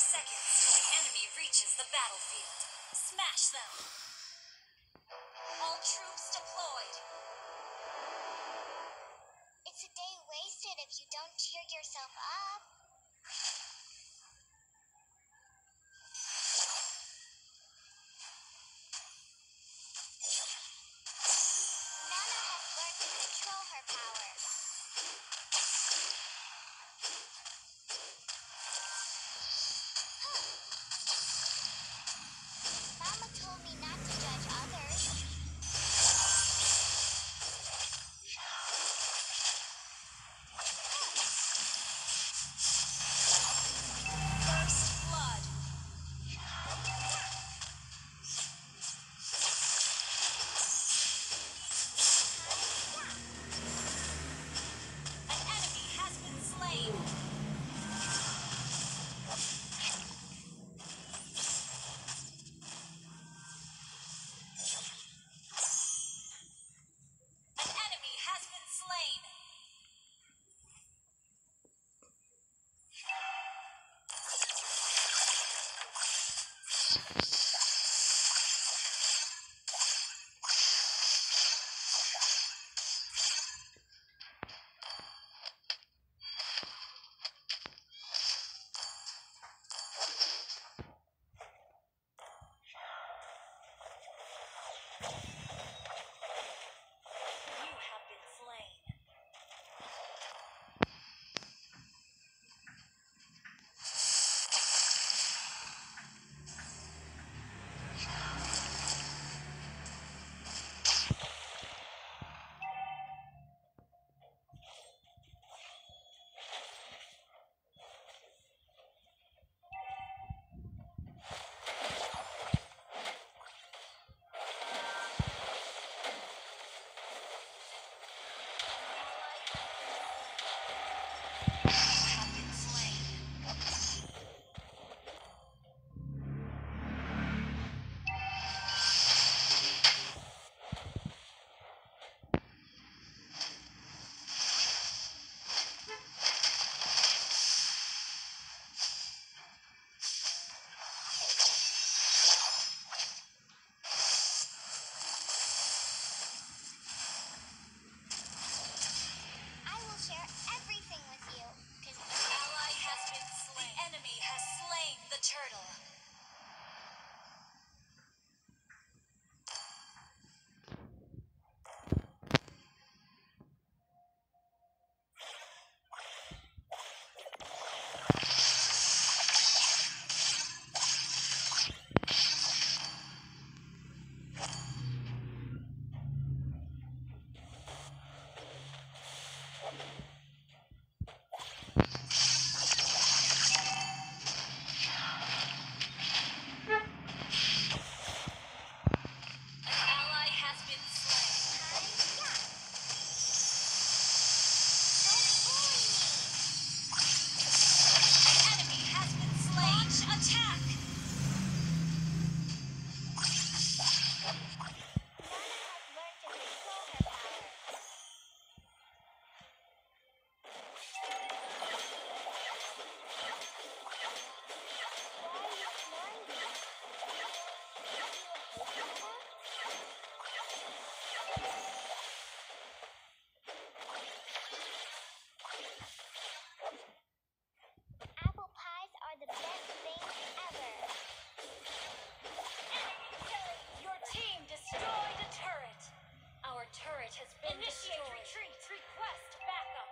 seconds till the enemy reaches the battlefield. Smash them! All troops deployed. It's a day wasted if you don't cheer yourself up. Nana has learned to control her powers. Mama told me not to judge others. First blood. An enemy has been slain. An enemy has been slain. You have been slain. Have been slain. I will share everything with you, because Ally has been slain. The enemy has slain the turtle. An ally has been slain. An enemy has been slain. Launch attack! Apple pies are the best things ever. Your team destroyed a turret. Our turret has been destroyed. Retreat. Request backup.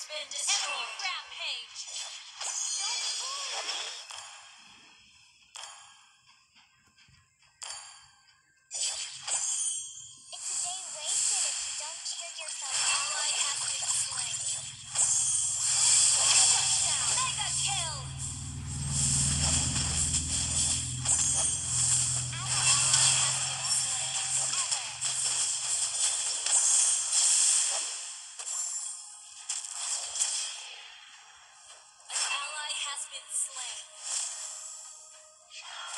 been destroyed. Rampage. It's a day wasted if you don't cheer yourself up. Ally has been slain. Shutdown. Mega kill. Ally has been slain.